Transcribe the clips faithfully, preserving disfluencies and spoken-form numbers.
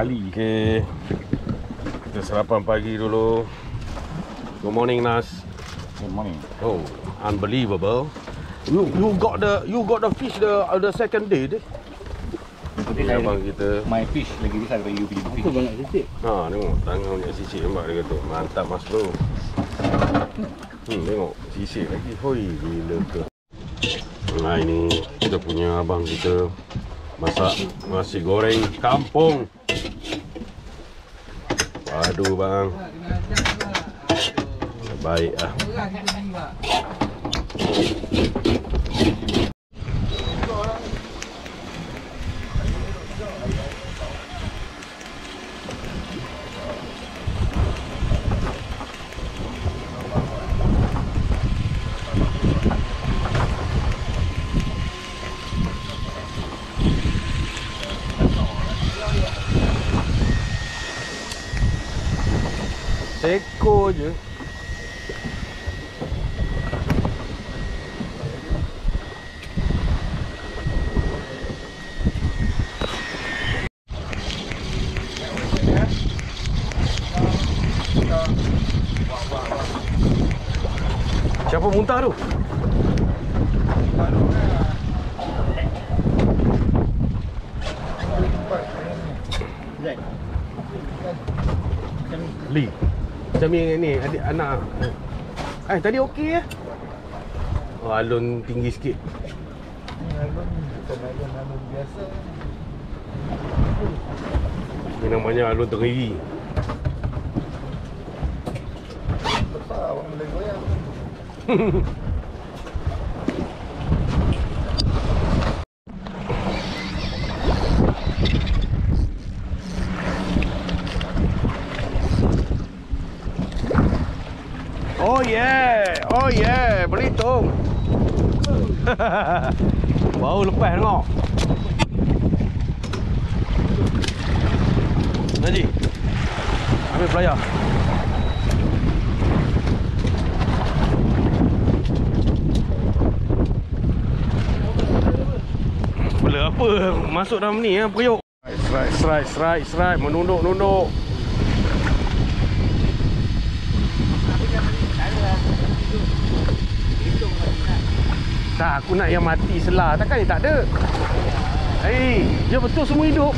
sekali. Okay. Kita sarapan pagi dulu. Good morning, Nas. Good morning. Oh, unbelievable. You you got the you got the fish the uh, the second day deh. Ini abang kita. My fish lagi besar daripada you punya fish. Aku banyak sisik. Ha, tengok tangan punya sisik nampak dia kata. Mantap Mas Bro. Hmm, tengok sisik lagi. Hoi, gila ke. Nah, ini kita punya abang kita masak nasi goreng kampung. Aduh bang. Baik ah. Seko je. Siapa muntah tu? Li. Macam ni ni adik anak. Eh tadi okey ya? Oh, alun tinggi sikit. Ni alun bukan alun alun biasa. Ini namanya alun Tenggiri. Besar orang boleh goyang. Oh yeah, oh yeah, Belitung. Baru lepas tengok. Haji, ambil pelayar. Bela apa masuk dalam ni ya, periuk. Strike, strike, strike, strike, menunduk, nunduk. Tak, aku nak yang mati selah. Takkan ni tak ada. Hei, dia betul semua hidup.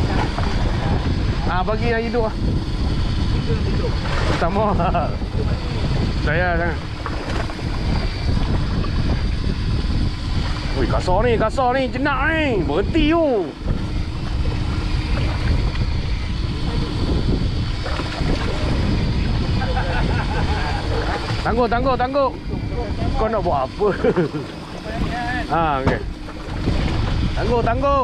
Ah, bagi yang hidup ah. Pertama. Saya sangat. Oi, kasar ni, kasar ni, jenak ni. Berhenti tu. Tangguh, tangguh, tangguh. Kau nak buat apa? Ha, okey. Tangguh, tangguh.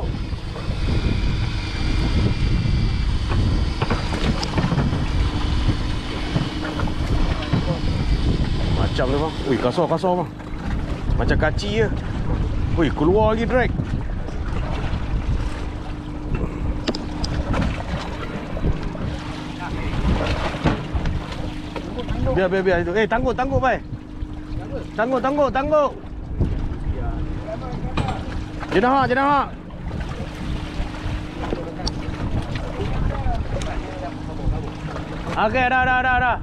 Macam tu bang. Ui, kasar, kasar bang. Macam kaci je. Ui, keluar lagi drag. Biar, biar, biar itu. Eh, tangguh, tangguh, bai. Tangguh, tangguh, tangguh. Jenah hak, jenah hak. Okey, dah, dah, dah, dah.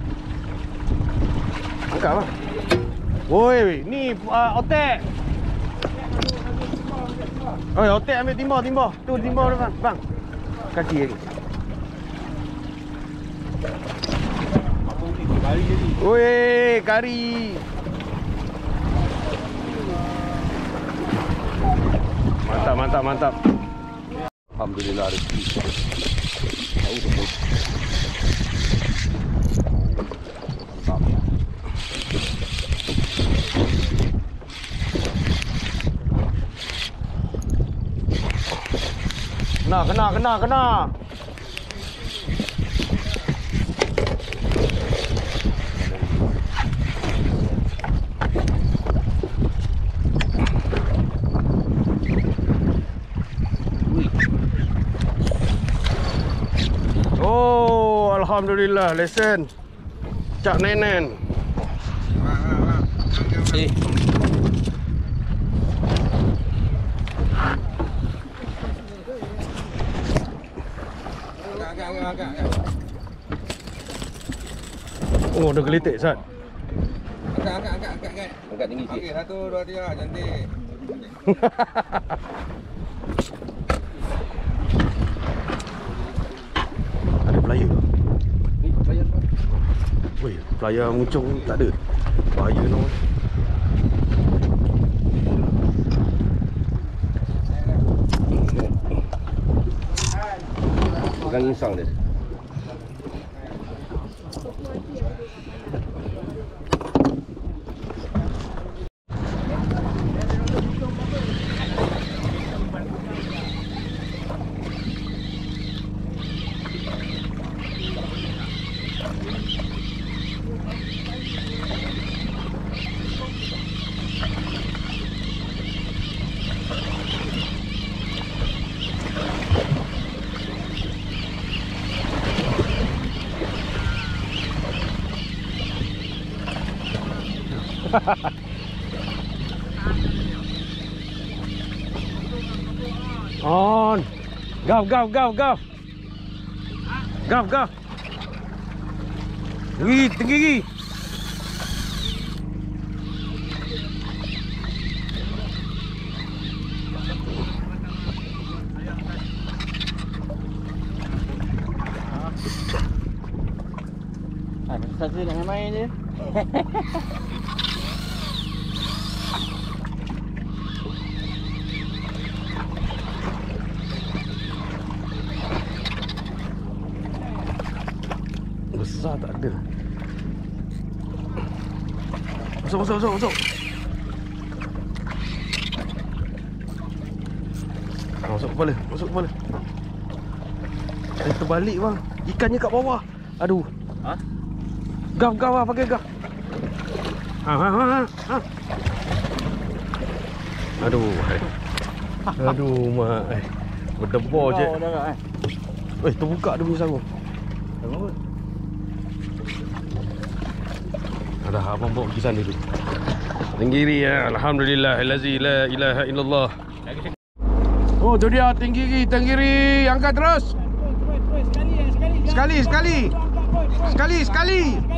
Angkat bang. Woi, ni uh, otek. Oh, otek ambil timba, timba. Tu timba tu bang. Bang. Kaki lagi. Woi, kari. Mantap, mantap, mantap. Alhamdulillah rezeki. Tahu tu. Kena, kena, kena, kena. Oh, alhamdulillah, lesen. Cak Nenen. Eh. Angkat, angkat, angkat, angkat. Oh, dah geletek Sat. Angkat, angkat, angkat, angkat, angkat. Angkat tinggi sikit. Okey, satu, dua, tiga, cantik. Ada player ke? Ni bayar apa? Weh, player muncung tak ada. Bahaya no. Pegang insang dia. On. Gav, gav, gav, gav. Gav, gav. Tinggi, tinggi. Ada satu nak main je. Besar tak ada. Masuk, masuk, masuk, masuk. Ha, masuk kepala, masuk kepala. Eh, terbalik bang. Ikannya kat bawah. Aduh. Ha? Gav, gav lah, pakai gav. Ha, ha, ha, ha. Aduh. Aduh, mak. Eh, berdebor je. Dah dah eh. Eh, terbuka dia punya sarung. Tengok. Ada abang bawa pergi sana dulu. Tenggiri ya. Alhamdulillah. Allazi la ilaha illallah. Oh, tu dia tenggiri, tenggiri. Angkat terus. Sekali, sekali. Sekali, sekali.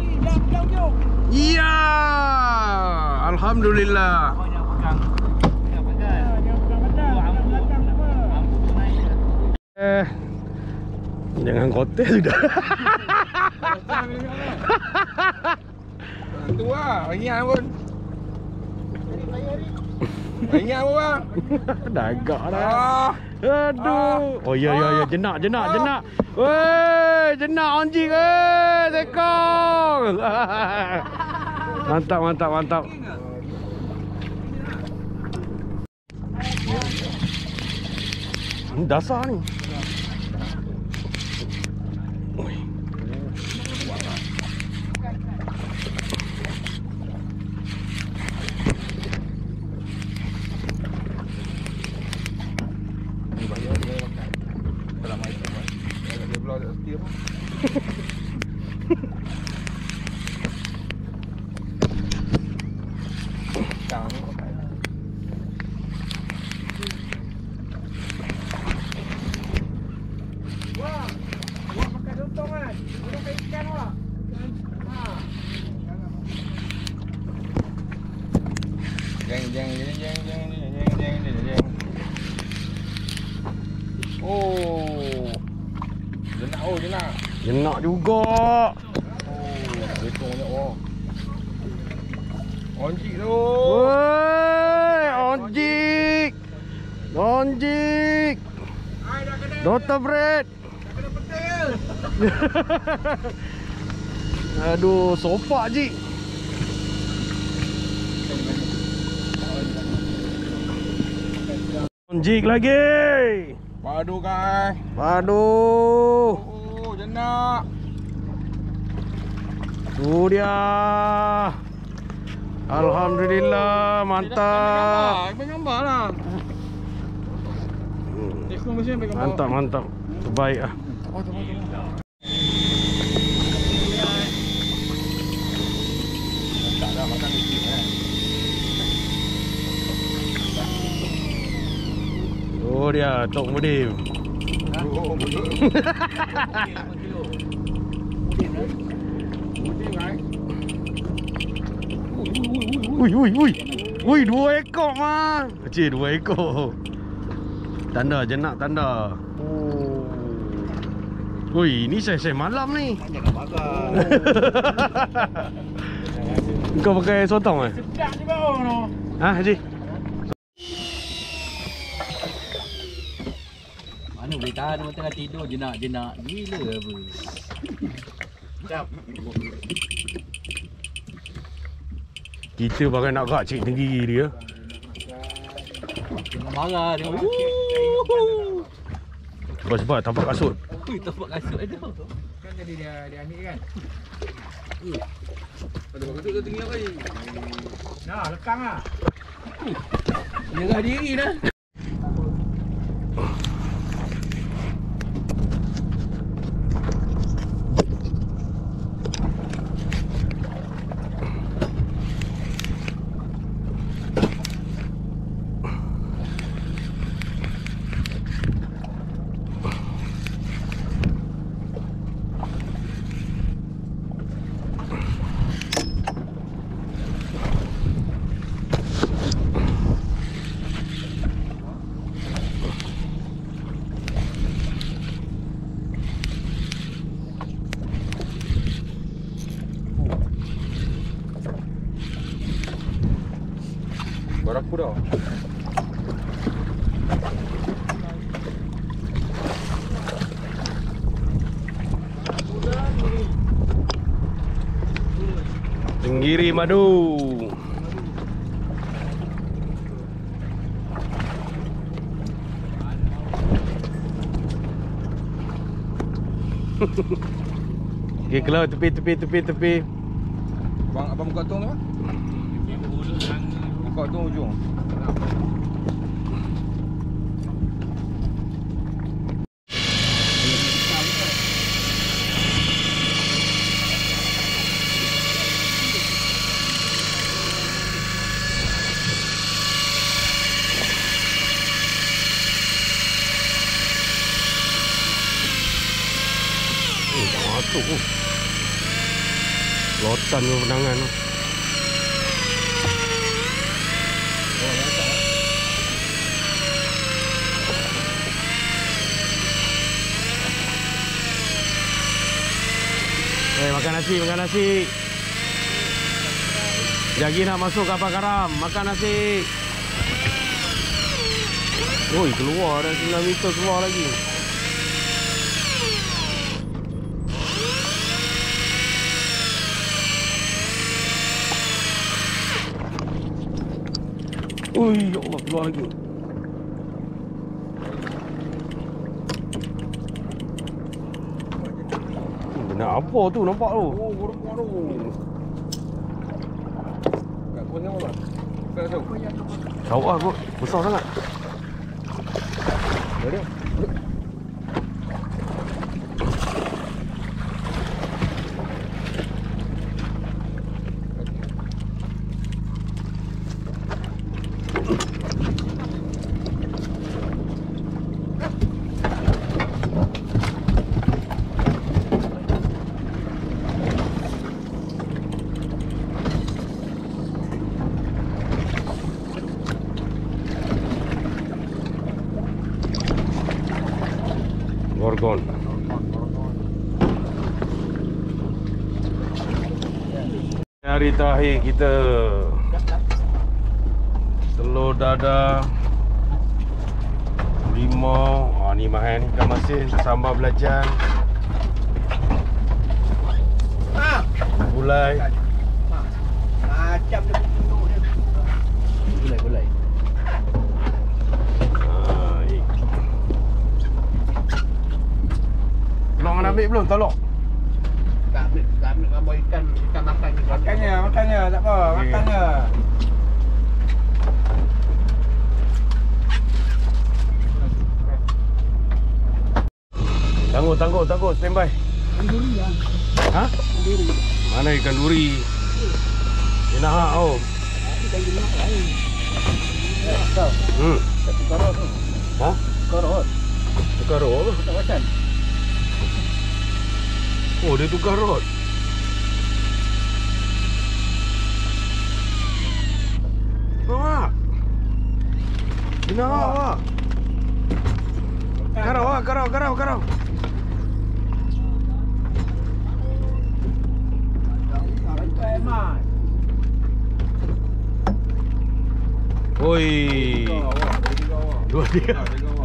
Iya. Alhamdulillah. Eh, jangan kotor sudah. Tu lah, ingat pun. Ingat pun bang. Dagak dah. Ah. Aduh. Oh ya ya ya, jenak jenak jenak. Weh, jenak anjing eh, sekong. Mantap mantap mantap. Ini dasar ni. Jeng jeng jeng jeng jeng jeng jeng jeng jeng. Oh. Jenak oh jenak. Jenak juga. Oh, betul banyak oh. Onjik tu. Woi, onjik. Onjik. Ai dah kena. Doktor Bread. Dah kena petil. Aduh, sopak Ji. Onjik lagi. Padu kan. Padu. Oh, jenak. Tu dia. Alhamdulillah, mantap. Ambil gambar lah. Tekno mesti ambil gambar. Mantap, mantap. Terbaik ah. Oh, tengok tengok. Tak dah makan sikit kan. Tu dia, Tok Mudim. Ha? Oh, betul. Kilo. Ui, ui, ui. Ui, dua ekor mah. Cik, dua ekor. Tanda jenak tanda. Oh. Ui, ni saya-saya malam ni. Jangan bakar. Kau pakai sotong eh? Sedap ni bau no. Ha, Haji? Mana boleh tahan orang tengah tidur jenak-jenak gila apa. Sedap. Kita pakai nak gak cik tinggi dia. Tengah marah tengok. Sebab sebab tapak kasut. Ui, tapak kasut ada. Kan jadi dia dia ambil kan. Ada kasut tu tinggi apa ni? Nah, lekang ah. Nyerah diri dah. Berapa dah? Tenggiri madu. Okey, keluar tepi tepi tepi tepi. Bang, abang buka tong tu apa? Buka tong ujung. Masuk tu. Lotan tu penangan tu. Eh, makan nasi, makan nasi. Jagi nak masuk kapal garam, makan nasi. Oi, keluar dah sembilan meter keluar lagi. Ui, ya Allah, keluar lagi. Nak apa tu nampak tu? Oh, burung tu. Kat punya apa? Kat tu. Sawah kot, besar sangat. Ada. Gorgon. Hari terakhir kita telur dadah limau. Ah, ni mahal ni ikan masin, sambal belacan, gulai. Macam dia tunduk dia. Gulai-gulai. Ah, eh. Tolong nak ambil belum? Tolong. Tak ambil, tak ambil gambar ikan, ikan makan. Makannya, makannya, tak apa, makannya. Tangguh, tangguh, tangguh, standby. Duri lah. Ha? Duri. Mana ikan duri? Dia nak hak oh. Ikan duri nak lain. Kau. Hmm. Tapi korot tu. Ha? Korot. tukar rod apa? Tak wacan. Oh, dia tukar rod. Bawa. Dina bawa. Karau ah, karau, karau, karau. Oi. Dua tiga.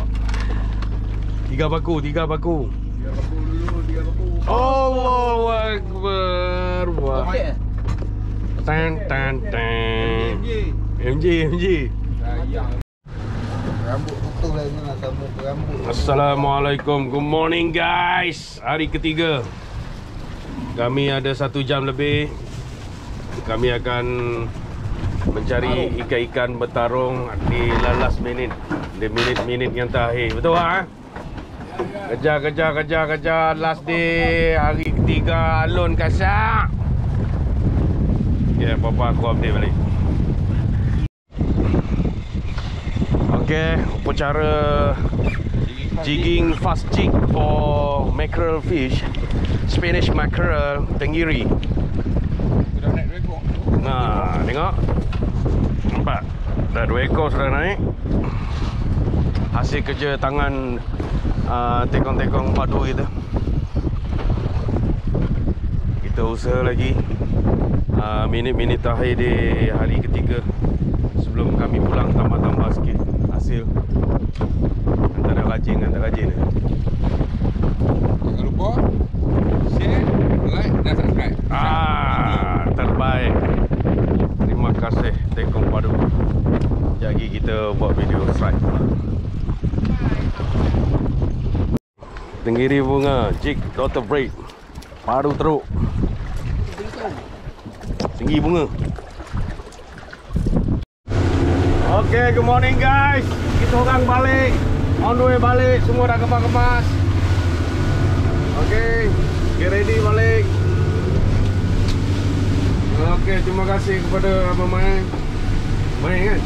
Tiga baku, tiga baku. Tiga baku dulu, tiga baku. Allahu Akbar. Wah. Okey. Tan tan tan. M J, M J. Sayang. Rambut betul lah ni nak sambung ke rambut. Assalamualaikum. Good morning guys. Hari ketiga. Kami ada satu jam lebih. Kami akan mencari ikan-ikan bertarung di last minute, di minit-minit yang terakhir. Betul tak? Kejar, kejar, kejar, kejar. Last day, hari ketiga. Alun kasak. Ya, yeah, Papa aku update balik. Okay, upacara jigging fast jig for mackerel fish, Spanish mackerel tenggiri. Sudah naik dua ekor. Nah, tengok. Nampak? Dah dua ekor sudah naik. Hasil kerja tangan uh, tekong-tekong padu kita. Kita usaha lagi uh, minit-minit terakhir di hari ketiga sebelum kami pulang, tambah-tambah sikit hasil. Antara rajin antara rajin. Jangan lupa share, like dan subscribe. Ah, terbaik. Terima kasih Tekong Padu. Jadi kita buat video strike. Tenggiri bunga, jig daughter break. Padu teruk. Tinggi bunga. Okay, good morning guys. Kita orang balik. On the way balik, semua dah kemas-kemas. Okay, get ready balik. Okey, terima kasih kepada Abang Mai. Mai kan?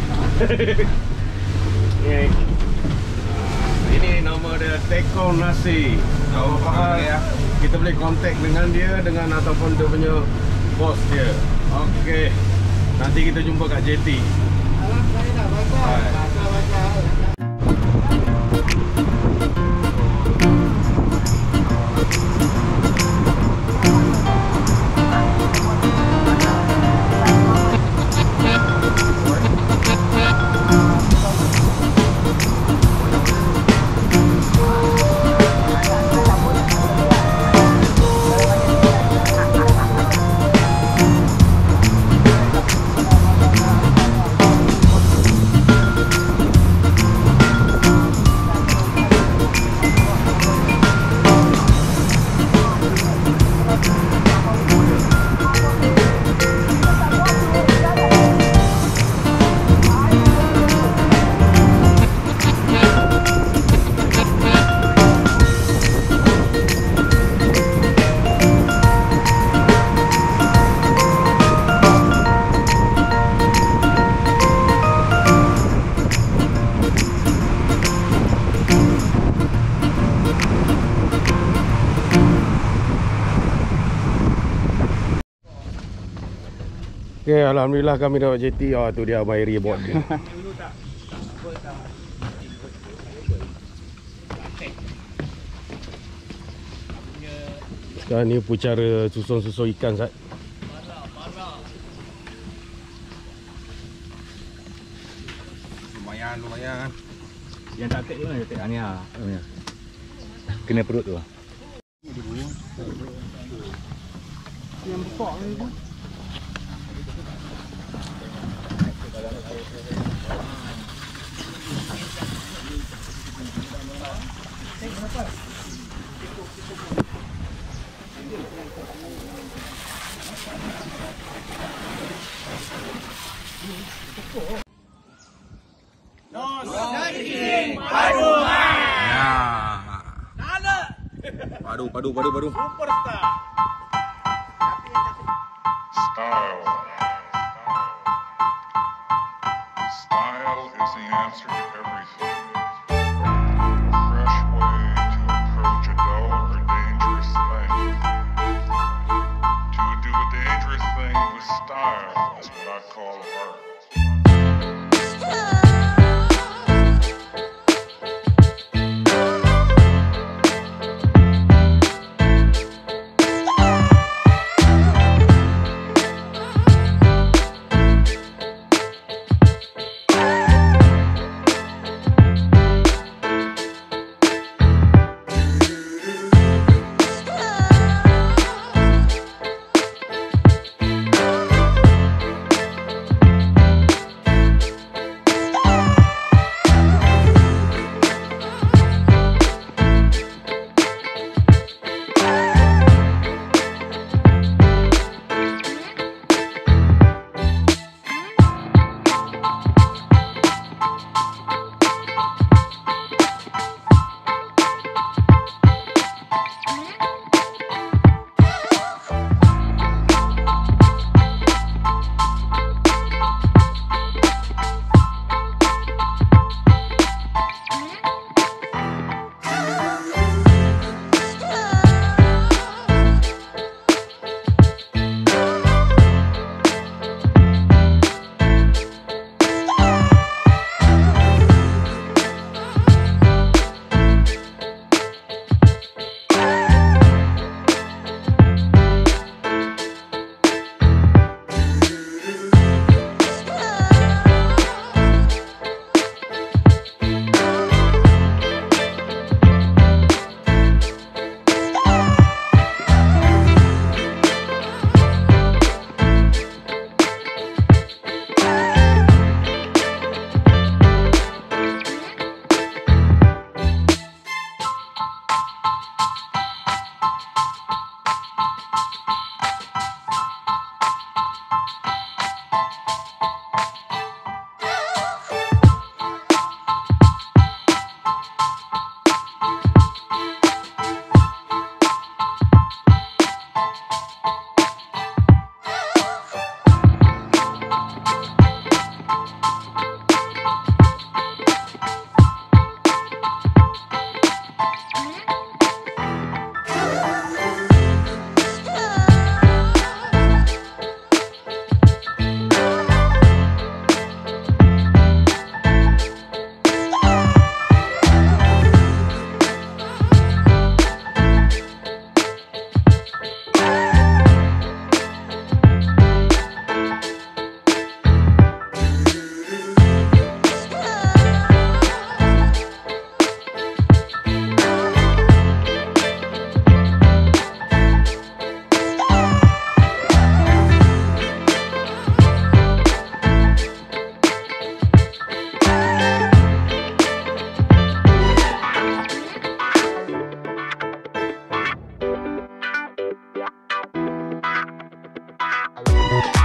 Ini, ini nama dia Tekong Nasi. Kalau faham ya, kita boleh kontak dengan dia dengan ataupun dia punya bos dia. Okey. Nanti kita jumpa kat J T. Alam saya dah baca. Baca-baca. Okay, alhamdulillah kami dapat J T. Oh, tu dia Abang Eri buat dia. Sekarang ni pucara susun-susun ikan, Sat. Lumayan, lumayan. Yang tak tek tu mana tek ni ah. Kena perut tu ah. Yang besar ni tu. Padu, padu, padu, padu. Style. Style is the answer to everything. A fresh way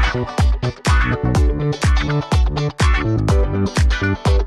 Thank you.